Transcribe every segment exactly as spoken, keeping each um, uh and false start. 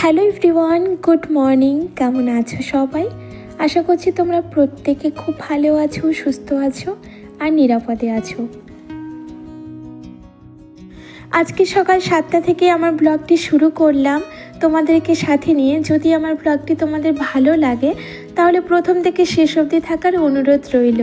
Hello everyone, good morning. কেমন আছো সবাই? আশা করছি তোমরা প্রত্যেকে খুব ভালো আছো, সুস্থ আছো আর নিরাপদে আছো। আজকে সকাল সাতটা থেকে আমার ব্লগটি শুরু করলাম তোমাদেরকে সাথে নিয়ে। যদি আমার ব্লগটি তোমাদের ভালো লাগে তাহলে প্রথম থেকে শেষ অবধি থাকার অনুরোধ রইল।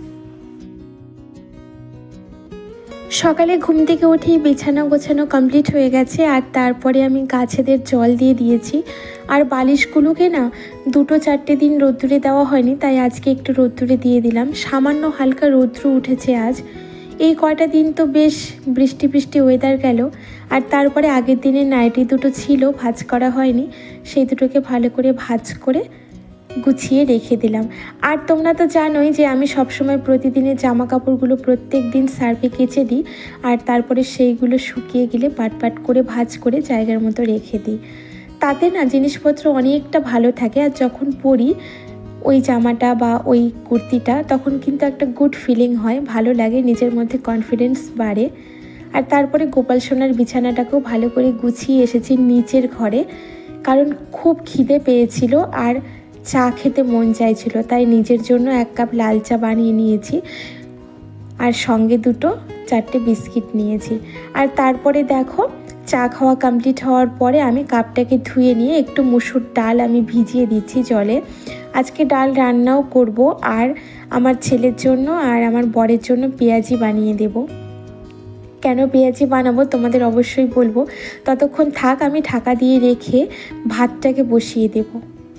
সকালে ঘুম থেকে উঠেই বিছানা গোছানো কমপ্লিট হয়ে গেছে, আর তারপরে আমি গাছেদের জল দিয়ে দিয়েছি। আর বালিশগুলোকে না দুটো চারটে দিন রোদ্দুরে দেওয়া হয়নি, তাই আজকে একটু রোদ্দুরে দিয়ে দিলাম। সামান্য হালকা রৌদ্র উঠেছে আজ। এই কয়টা দিন তো বেশ বৃষ্টি বৃষ্টি ওয়েদার গেল। আর তারপরে আগের দিনের নাইটি দুটো ছিল, ভাঁজ করা হয়নি, সেই দুটোকে ভালো করে ভাঁজ করে গুছিয়ে রেখে দিলাম। আর তোমরা তো জানোই যে আমি সবসময় প্রতিদিনের জামা কাপড়গুলো প্রত্যেক দিন সার্ফে কেচে দিই, আর তারপরে সেইগুলো শুকিয়ে গেলে পাট পাট করে ভাঁজ করে জায়গার মতো রেখে দিই। তাতে না জিনিসপত্র অনেকটা ভালো থাকে, আর যখন পরি ওই জামাটা বা ওই কুর্তিটা তখন কিন্তু একটা গুড ফিলিং হয়, ভালো লাগে, নিজের মধ্যে কনফিডেন্স বাড়ে। আর তারপরে গোপাল সোনার বিছানাটাকেও ভালো করে গুছিয়ে এসেছি নিচের ঘরে, কারণ খুব খিদে পেয়েছিল আর চা খেতে মন চাইছিল, তাই নিজের জন্য এক কাপ লাল চা বানিয়ে নিয়েছি আর সঙ্গে দুটো চারটে বিস্কিট নিয়েছি। আর তারপরে দেখো চা খাওয়া কমপ্লিট হওয়ার পরে আমি কাপটাকে ধুয়ে নিয়ে একটু মুসুর ডাল আমি ভিজিয়ে দিচ্ছি জলে। আজকে ডাল রান্নাও করব, আর আমার ছেলের জন্য আর আমার বরের জন্য পেঁয়াজি বানিয়ে দেব। কেন পেঁয়াজি বানাবো তোমাদের অবশ্যই বলবো। ততক্ষণ থাক, আমি ঢাকা দিয়ে রেখে ভাতটাকে বসিয়ে দেবো।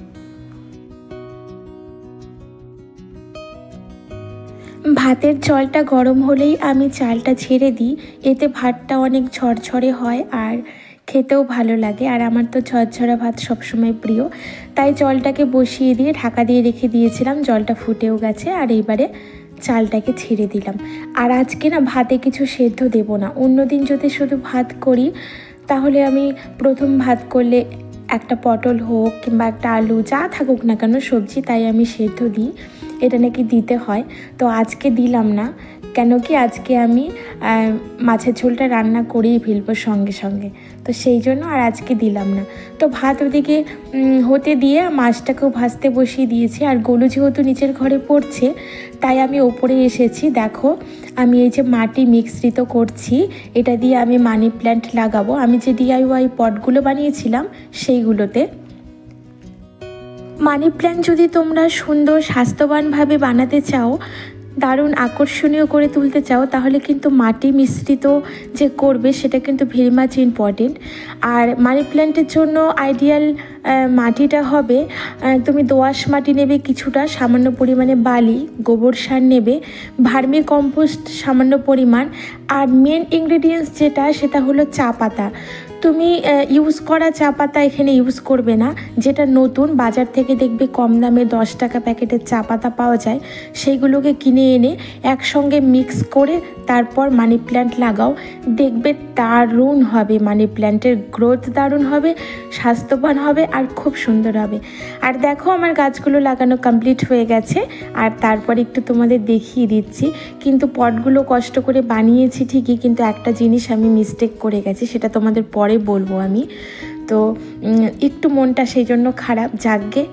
ভাতের জলটা গরম হলেই আমি চালটা ছেড়ে দিই, এতে ভাতটা অনেক ঝরঝরে হয় আর খেতেও ভালো লাগে। আর আমার তো ঝরঝরা ভাত সবসময় প্রিয়, তাই জলটাকে বসিয়ে দিয়ে ঢাকা দিয়ে রেখে দিয়েছিলাম। জলটা ফুটেও গেছে, আর এইবারে চালটাকে ছেড়ে দিলাম। আর আজকে না ভাতে কিছু সেদ্ধ দেব না। অন্যদিন যদি শুধু ভাত করি তাহলে আমি প্রথম ভাত করলে একটা পটল হোক কিংবা একটা আলু যা থাকুক না কেন সবজি, তাই আমি সেদ্ধ দিই, এটা নাকি দিতে হয়। তো আজকে দিলাম না, কেন কি আজকে আমি মাছের ঝোলটা রান্না করেই ফেলবো সঙ্গে সঙ্গে, তো সেই জন্য আর আজকে দিলাম না। তো ভাত ওদিকে হতে দিয়ে মাছটাকেও ভাজতে বসিয়ে দিয়েছি। আর গোলু যেহেতু নিচের ঘরে পড়ছে তাই আমি ওপরে এসেছি। দেখো আমি এই যে মাটি মিশ্রিত করছি, এটা দিয়ে আমি মানি প্ল্যান্ট লাগাবো। আমি যে ডিআইওয়াই পটগুলো বানিয়েছিলাম সেইগুলোতে। মানি প্ল্যান্ট যদি তোমরা সুন্দর স্বাস্থ্যবানভাবে বানাতে চাও, দারুণ আকর্ষণীয় করে তুলতে চাও, তাহলে কিন্তু মাটি মিশ্রিত যে করবে সেটা কিন্তু ভেরি মাচ ইম্পর্টেন্ট। আর মানি প্ল্যান্টের জন্য আইডিয়াল মাটিটা হবে, তুমি দোআঁশ মাটি নেবে কিছুটা, সামান্য পরিমাণে বালি, গোবর সার নেবে, ভার্মি কম্পোস্ট সামান্য পরিমাণ, আর মেন ইনগ্রেডিয়েন্টস যেটা সেটা হলো চা পাতা। তুমি ইউজ করা চা পাতা এখানে ইউজ করবে না, যেটা নতুন বাজার থেকে দেখবে কম দামে দশ টাকা প্যাকেটের চা পাতা পাওয়া যায়, সেইগুলোকে কিনে এনে একসঙ্গে মিক্স করে তারপর মানি প্ল্যান্ট লাগাও, দেখবে দারুণ হবে। মানি প্ল্যান্টের গ্রোথ দারুণ হবে, স্বাস্থ্যবান হবে আর খুব সুন্দর হবে। আর দেখো আমার গাছগুলো লাগানো কমপ্লিট হয়ে গেছে, আর তারপর একটু তোমাদের দেখিয়ে দিচ্ছি। কিন্তু পটগুলো কষ্ট করে বানিয়েছি ঠিকই, কিন্তু একটা জিনিস আমি মিস্টেক করে গেছি, সেটা তোমাদের পরে বলবো আমি। তো একটু মনটা সেই জন্য খারাপ, যাকগে।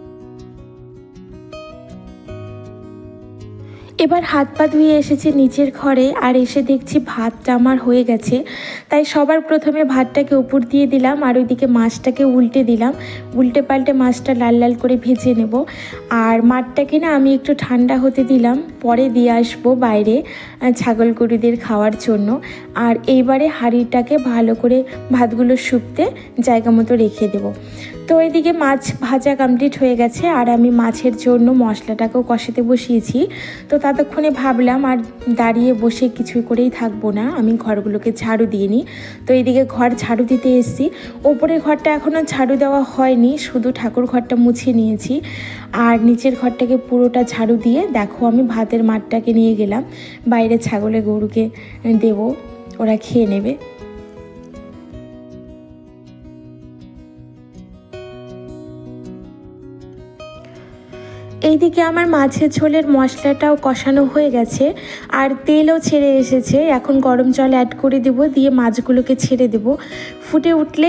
এবার হাত পা ধুয়ে এসেছি নিচের ঘরে, আর এসে দেখছি ভাতটা আমার হয়ে গেছে। তাই সবার প্রথমে ভাতটাকে উপর দিয়ে দিলাম, আর ওইদিকে মাছটাকে উল্টে দিলাম। উল্টে পাল্টে মাছটা লাল লাল করে ভেজে নেব। আর মাঠটাকে না আমি একটু ঠান্ডা হতে দিলাম, পরে দিয়ে আসবো বাইরে ছাগল গরুদের খাওয়ার জন্য। আর এইবারে হাঁড়িটাকে ভালো করে ভাতগুলো শুকতে জায়গা মতো রেখে দেবো। তো এদিকে মাছ ভাজা কমপ্লিট হয়ে গেছে, আর আমি মাছের জন্য মশলাটাকেও কষাতে বসিয়েছি। তো ততক্ষণে ভাবলাম আর দাঁড়িয়ে বসে কিছু করেই থাকবো না, আমি ঘরগুলোকে ঝাড়ু দিয়ে নিই। তো এদিকে ঘর ঝাড়ু দিতে এসেছি। ওপরের ঘরটা এখনও ঝাড়ু দেওয়া হয়নি, শুধু ঠাকুর ঘরটা মুছে নিয়েছি। আর নিচের ঘরটাকে পুরোটা ঝাড়ু দিয়ে দেখো আমি ভাতের মাঠটাকে নিয়ে গেলাম বাইরে, ছাগলে গরুকে দেব, ওরা খেয়ে নেবে। এইদিকে আমার মাছের ঝোলের মশলাটাও কষানো হয়ে গেছে, আর তেলও ছেড়ে এসেছে। এখন গরম জল অ্যাড করে দেব, দিয়ে মাছগুলোকে ছেড়ে দেব। ফুটে উঠলেই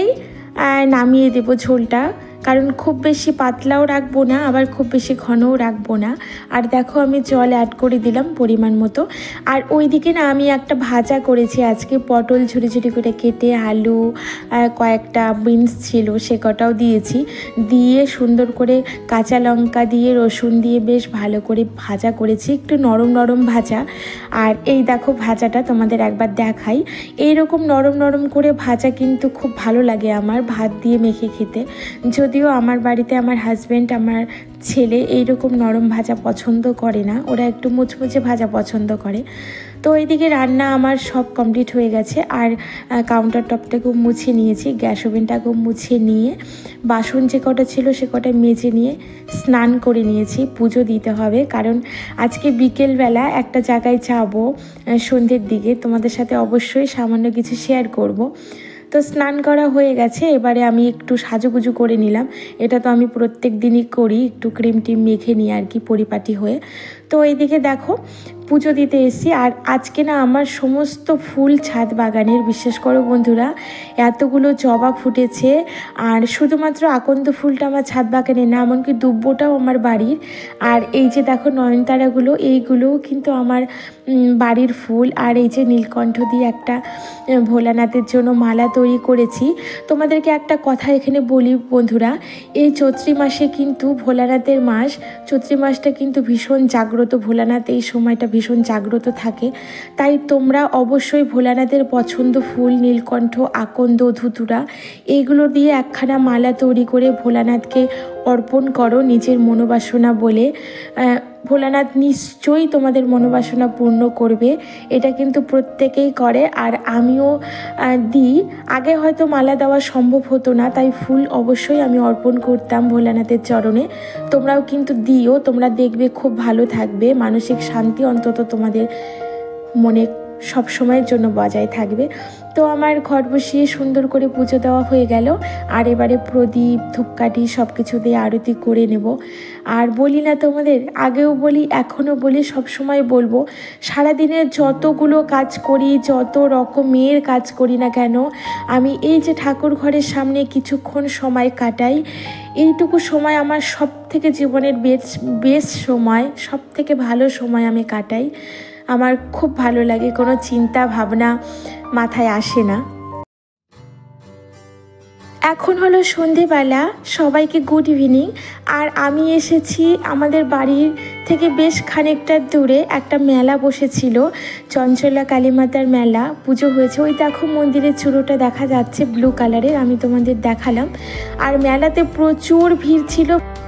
নামিয়ে দেবো ঝোলটা, কারণ খুব বেশি পাতলাও রাখবো না, আবার খুব বেশি ঘনও রাখবো না। আর দেখো আমি জল অ্যাড করে দিলাম পরিমাণ মতো। আর ওইদিকে না আমি একটা ভাজা করেছি আজকে, পটল ঝুড়ি ঝুড়ি করে কেটে, আলু, কয়েকটা বিনস ছিল সে কটাও দিয়েছি, দিয়ে সুন্দর করে কাঁচা লঙ্কা দিয়ে রসুন দিয়ে বেশ ভালো করে ভাজা করেছি, একটু নরম নরম ভাজা। আর এই দেখো ভাজাটা তোমাদের একবার দেখাই, এইরকম নরম নরম করে ভাজা কিন্তু খুব ভালো লাগে আমার ভাত দিয়ে মেখে খেতে। যদিও আমার বাড়িতে আমার হাজব্যান্ড, আমার ছেলে এইরকম নরম ভাজা পছন্দ করে না, ওরা একটু মুচমুচে ভাজা পছন্দ করে। তো এইদিকে রান্না আমার সব কমপ্লিট হয়ে গেছে। আর কাউন্টার টপটাকেও মুছে নিয়েছি, গ্যাস ওভেনটাকেও মুছে নিয়ে বাসন যে কটা ছিল সে কটা মেজে নিয়ে স্নান করে নিয়েছি। পুজো দিতে হবে, কারণ আজকে বিকেলবেলা একটা জায়গায় যাবো সন্ধ্যের দিকে, তোমাদের সাথে অবশ্যই সামান্য কিছু শেয়ার করব। তো স্নান করা হয়ে গেছে, এবারে আমি একটু সাজুগুজু করে নিলাম। এটা তো আমি প্রত্যেক দিনই করি, একটু ক্রিম টিম মেখে নিই আর কি পরিপাটি হয়ে। তো এইদিকে দেখো পুজো দিতে এসেছি। আর আজকে না আমার সমস্ত ফুল ছাদ বাগানের, বিশ্বাস করো বন্ধুরা, এতগুলো জবা ফুটেছে। আর শুধুমাত্র আকন্দ ফুলটা আমার ছাদ বাগানে না, এমনকি দুব্বটাও আমার বাড়ির। আর এই যে দেখো নয়নতারাগুলো, এইগুলোও কিন্তু আমার বাড়ির ফুল। আর এই যে নীলকণ্ঠ দিয়ে একটা ভোলানাথের জন্য মালা তৈরি করেছি। তোমাদেরকে একটা কথা এখানে বলি বন্ধুরা, এই চৈত্রী মাসে কিন্তু ভোলানাথের মাস, চৈত্রী মাসটা কিন্তু ভীষণ জাগ্রত, ভোলানাথ এই সময়টা ভীষণ জাগ্রত থাকে। তাই তোমরা অবশ্যই ভোলানাথের পছন্দ ফুল নীলকণ্ঠ, আকন্দ, ধুতুরা এইগুলো দিয়ে একখানা মালা তৈরি করে ভোলানাথকে অর্পণ করো নিজের মনোবাসনা বলে। ভোলানাথ নিশ্চয়ই তোমাদের মনোবাসনা পূর্ণ করবে, এটা কিন্তু প্রত্যেকেই করে। আর আমিও দিই, আগে হয়তো মালা দেওয়া সম্ভব হতো না, তাই ফুল অবশ্যই আমি অর্পণ করতাম ভোলানাথের চরণে। তোমরাও কিন্তু দিও, তোমরা দেখবে খুব ভালো থাকবে, মানসিক শান্তি অন্তত তোমাদের মনে সব সময়ের জন্য বজায় থাকবে। তো আমার ঘর বসিয়ে সুন্দর করে পুজো দেওয়া হয়ে গেল। আর এবারে প্রদীপ ধূপকাঠি সব কিছু দিয়ে আরতি করে নেব। আর বলি না তোমাদের, আগেও বলি এখনও বলি, সব সময় বলবো, সারাদিনের যতগুলো কাজ করি, যত রকমের কাজ করি না কেন, আমি এই যে ঠাকুর ঘরের সামনে কিছুক্ষণ সময় কাটাই, এইটুকু সময় আমার সব থেকে জীবনের বেশ বেশ সময়, সব থেকে ভালো সময় আমি কাটাই। আমার খুব ভালো লাগে, কোনো চিন্তা ভাবনা মাথায় আসে না। এখন হলো সন্ধেবেলা, সবাইকে গুড ইভিনিং। আর আমি এসেছি আমাদের বাড়ির থেকে বেশ খানিকটা দূরে, একটা মেলা বসেছিল, চঞ্চলা কালীমাতার মেলা, পুজো হয়েছে। ওই দেখো মন্দিরের চূড়োটা দেখা যাচ্ছে ব্লু কালারের, আমি তোমাদের দেখালাম। আর মেলাতে প্রচুর ভিড় ছিল।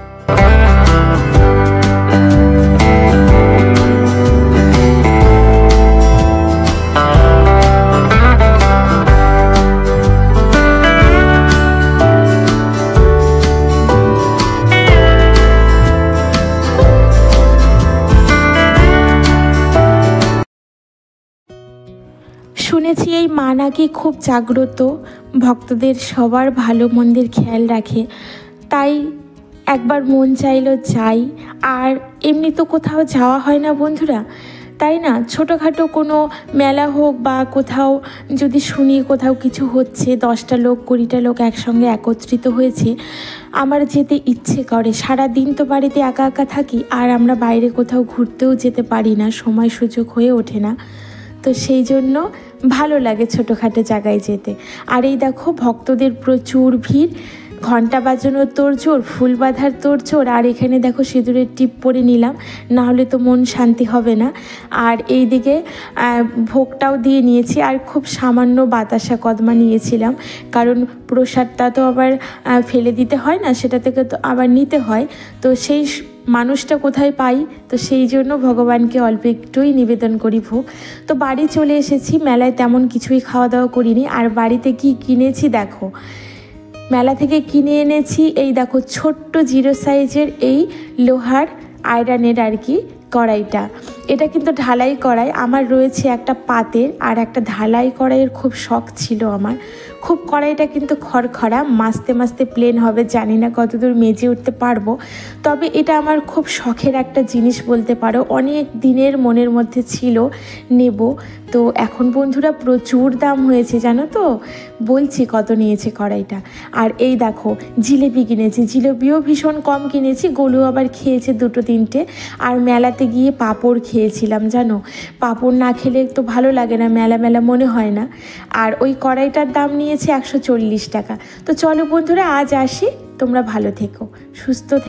শুনেছি এই মা নাকি খুব জাগ্রত, ভক্তদের সবার ভালো মন্দের খেয়াল রাখে, তাই একবার মন চাইলো যাই। আর এমনি তো কোথাও যাওয়া হয় না বন্ধুরা, তাই না? ছোটোখাটো কোনো মেলা হোক বা কোথাও যদি শুনি কোথাও কিছু হচ্ছে, দশটা লোক কুড়িটা লোক একসঙ্গে একত্রিত হয়েছে, আমার যেতে ইচ্ছে করে। সারা দিন তো বাড়িতে একা একা থাকি, আর আমরা বাইরে কোথাও ঘুরতেও যেতে পারি না, সময় সুযোগ হয়ে ওঠে না। তো সেই জন্য ভালো লাগে ছোটোখাটো জায়গায় যেতে। আর এই দেখো ভক্তদের প্রচুর ভিড়, ঘণ্টা বাজানোর তোড়জোড়, ফুল বাঁধার তোড়জোড়। আর এখানে দেখো সিঁদুরের টিপ পরে নিলাম, না হলে তো মন শান্তি হবে না। আর এই দিকে ভোগটাও দিয়ে নিয়েছি, আর খুব সামান্য বাতাসা কদমা নিয়েছিলাম, কারণ প্রসাদটা তো আবার ফেলে দিতে হয় না, সেটা থেকে তো আবার নিতে হয়। তো সেই মানুষটা কোথায় পাই, তো সেই জন্য ভগবানকে অল্প একটুই নিবেদন করি ভোগ। তো বাড়ি চলে এসেছি, মেলায় তেমন কিছুই খাওয়া দাওয়া করিনি। আর বাড়িতে কি কিনেছি দেখো, মেলা থেকে কিনে এনেছি এই দেখো ছোট্ট জিরো সাইজের এই লোহার আয়রনের আর কি কড়াইটা। এটা কিন্তু ঢালাই কড়াই, আমার রয়েছে একটা পাতের আর একটা ঢালাই কড়াইয়ের খুব শখ ছিল আমার, খুব কড়াইটা কিন্তু খড়খড়া, মাছতে মাছতে প্লেন হবে, জানি না কতদূর মেজে উঠতে পারবো। তবে এটা আমার খুব শখের একটা জিনিস বলতে পারো, অনেক দিনের মনের মধ্যে ছিল নেব। তো এখন বন্ধুরা প্রচুর দাম হয়েছে জানো তো, বলছি কত নিয়েছে কড়াইটা। আর এই দেখো জিলেপি কিনেছি, জিলেপিও ভীষণ কম কিনেছি, গোলু আবার খেয়েছে দুটো তিনটে। আর মেলাতে গিয়ে পাঁপড় খেয়েছিলাম জানো, পাঁপড় না খেলে তো ভালো লাগে না, মেলা মেলা মনে হয় না। আর ওই কড়াইটার দাম নিয়েছে একশো চল্লিশ টাকা। তো চলো বন্ধুরা আজ আসি, তোমরা ভালো থেকো, সুস্থ থেকো।